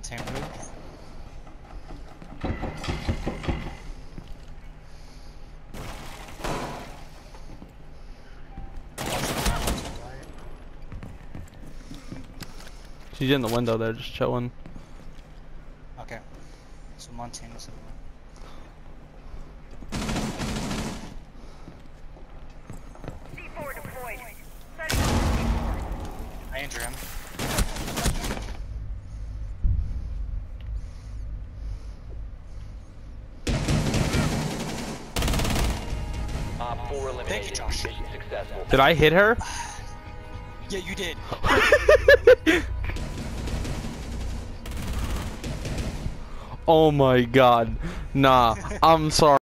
Mountain roof. She's in the window there, just chilling. Okay. So Montana's over. C4 deployed. Setting up C4. I injure him. Op 4 eliminated. Thank you, Josh. Mission successful. Did I hit her? Yeah, you did. Oh my god. Nah, I'm sorry.